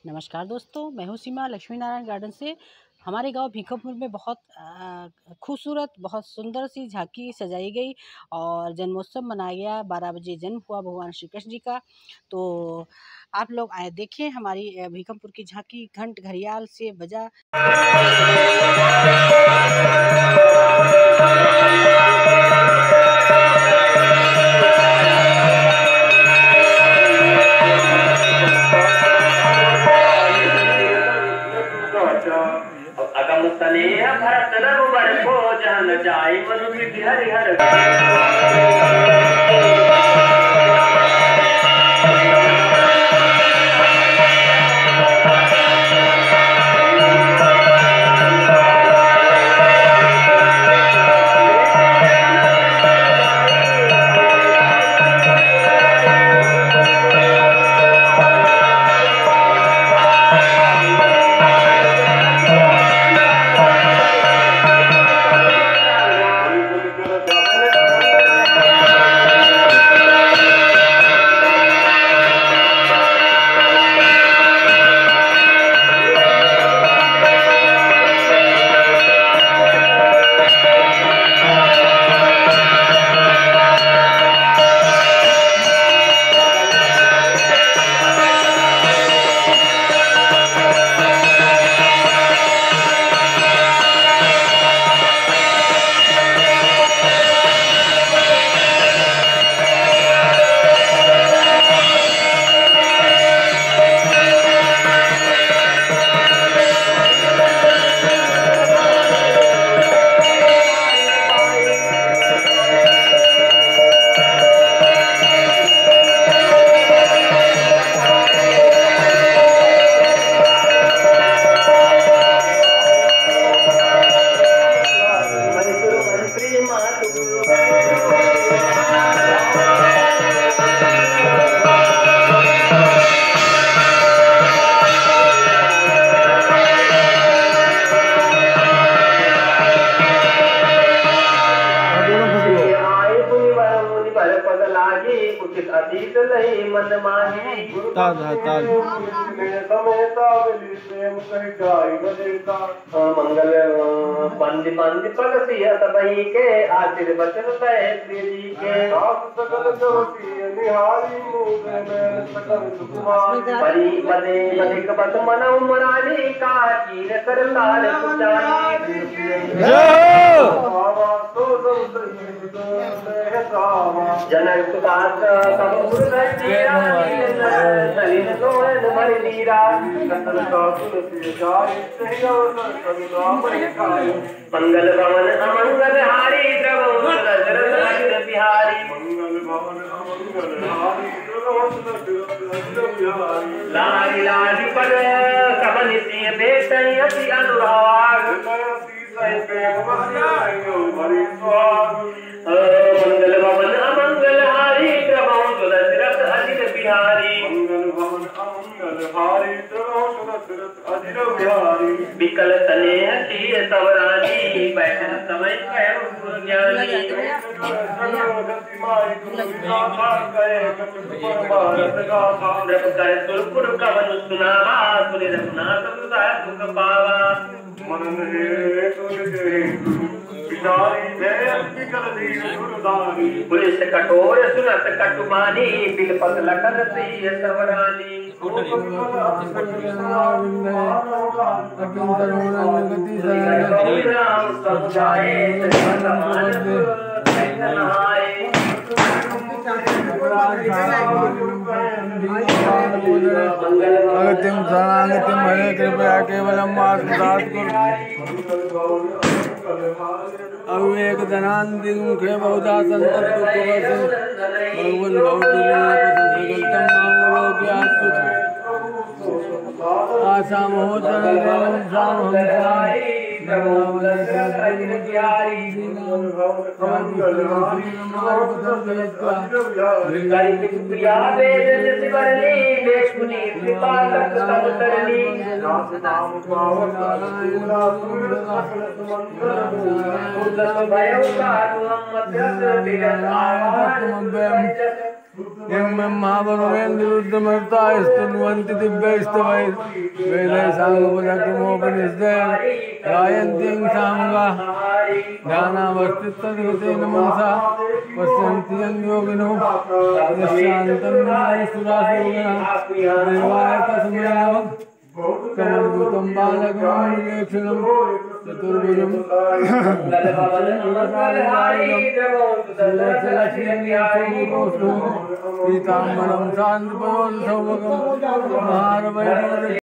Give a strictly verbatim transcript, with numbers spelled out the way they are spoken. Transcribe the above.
नमस्कार दोस्तों, मैं हूँ सीमा लक्ष्मी नारायण गार्डन से। हमारे गांव भीखमपुर में बहुत खूबसूरत, बहुत सुंदर सी झांकी सजाई गई और जन्मोत्सव मनाया गया। बारह बजे जन्म हुआ भगवान श्री कृष्ण जी का। तो आप लोग आए देखें हमारी भीखमपुर की झांकी। घंट घड़ियाल से बजा अगम स्नेह भरत रघुवर को जहन जाय मनु विधि हरिहर अतीत नहीं मन माही ताल ताल मंगल पंदि पंदि पलसी सबई के आशीर बचन प्रिय जी के परी बदे बधिक बद मनौ मुरारी का चीर कर लाल जनक सुदास मंगल भवन अमंगल हारी प्रभु दशरथ बिहारी लारी लारी पर कबन सिंह बेटई अति अनुराग मंगल भवन अमंगल हारी प्रभु दशरथ अजित बिहारी विकल स्नेह की सवरानी बैठन समय ज्ञानी सुरपुर कवन सुनावा सुनि रघुनाथ दुख पावा पुलिस कठोर सुनत कटुमानी बिलपत लखन प्रिय सवरानी अगत्यम शरणागत्यम हरे कृपया केवलम अविवेक धनांति मुखे बहुधा संतत भगवन आशा महोत्सव भय यं महावरुणेन्द्रुद्रमर्ता स्तुन्वन्ति दिव्यैस्तवैः वेदैः साङ्गोपनिषदैः गायन्तीं सामगाः ध्यानावस्थितद्गतेन मनसा पश्यन्ति यं योगिनो निश्चान्तं सुरासुरगणः देवाय तस्मै नमः कमलभूतं बालकं विवेक्षणं चतुर्भुजं पीताम्बरं शान्तिपदं सौभगं महारवैः